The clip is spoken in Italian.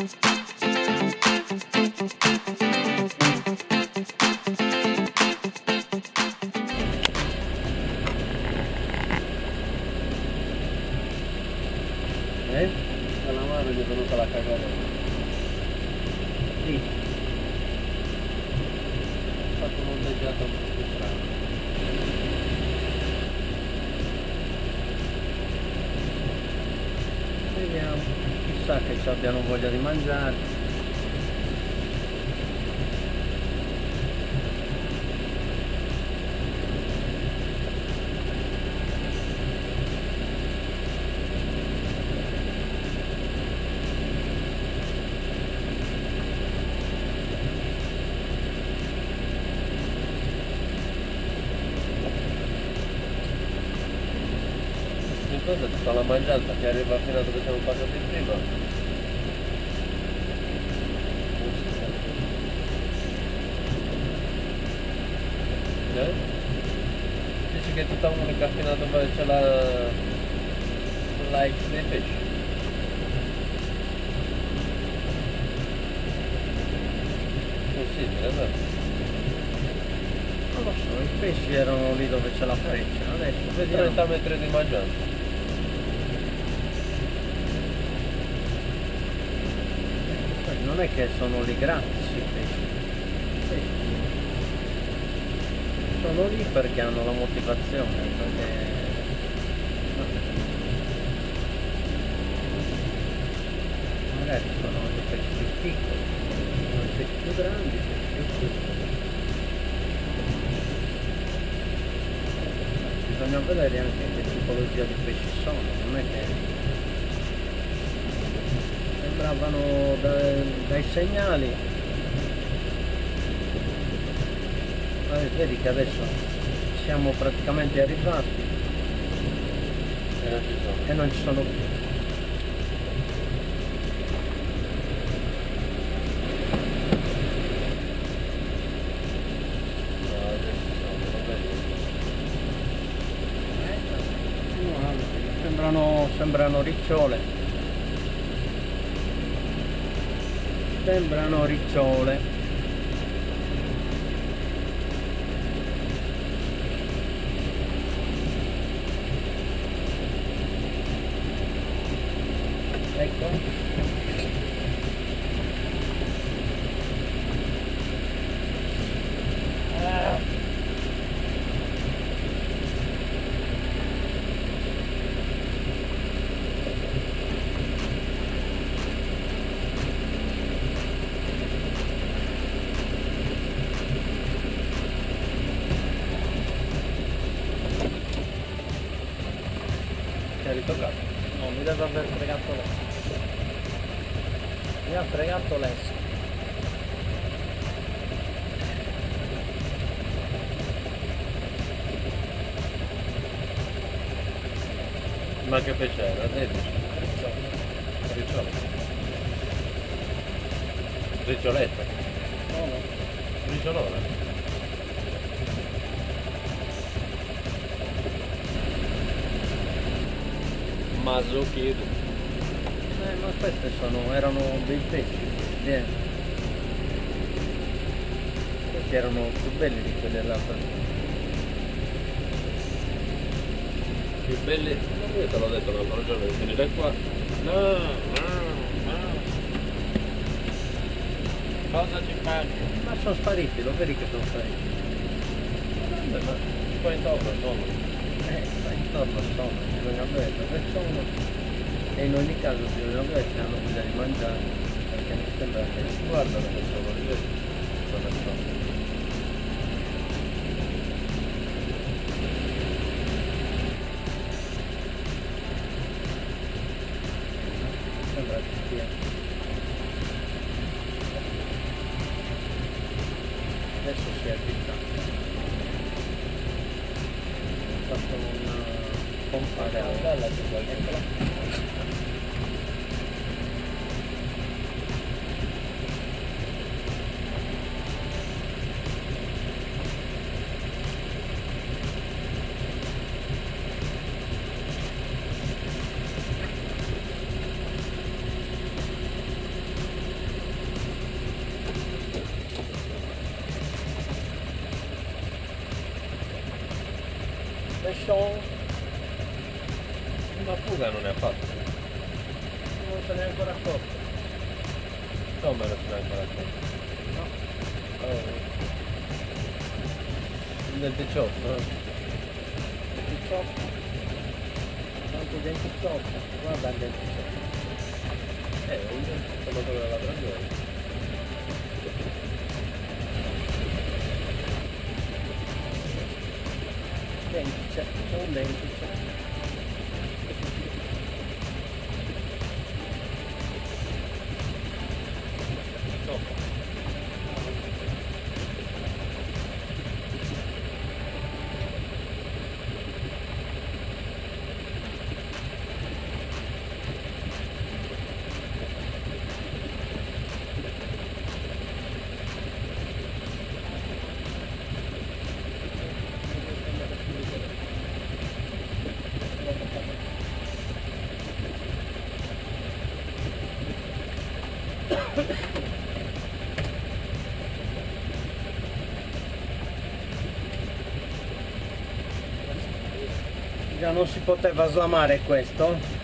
Alla mano gli è venuta la cagata. Sì. Ho fatto un ondeggiato un po' più strano. Vediamo. Chissà che ci abbiano voglia di mangiare. Cosa tutta la mangiata che arriva fino a dove siamo passati prima. Dici che è tutta unica fino a dove c'è la X dei pesci. Possibile, vero? Non lo so, i pesci erano lì dove c'è la freccia, adesso vediamo. 30 metri di mangiata. Non è che sono lì gratis i pesci, sono lì perché hanno la motivazione, perché magari sono dei pesci più piccoli, sono i pesci più grandi, i pesci più piccoli. Bisogna vedere anche che tipologia di pesci sono, non è che sembravano dai segnali. Vedi che adesso siamo praticamente arrivati e non ci sono più. Sembrano ricciole. Sembrano ricciole. Ecco. Ti ha ritoccato? No, mi deve aver fregato l'esso. Mi ha fregato l'esso. Ma che pesce era? Ricciolo. Riccioletta? No. Ricciolona? Masochismo. Ma queste erano dei pesci, questi erano più belli di quelli dell'altra. Più belli? Ma io te l'ho detto l'altro giorno di finire qua. No. Cosa ci fanno? Ma sono spariti, lo vedi che sono spariti. Ma qua intorno sono. Qua intorno sono, bisogna vedere dove sono. E in ogni caso bisogna vedere se hanno voglia di mangiare, perché mi sembra che guarda dove sono, li vedi dove sono. Sembra che sia. Adesso si è avvicinato. Ho fatto una pompa bella di qualche. una fuga non ne ha fatto, non se ne è ancora accorto. Come non se ne è ancora accorto? No. Del 18, 18, tanto 28, guarda il 27. Sono quello della Brandone. C'è un 27. Già non si poteva slamare questo.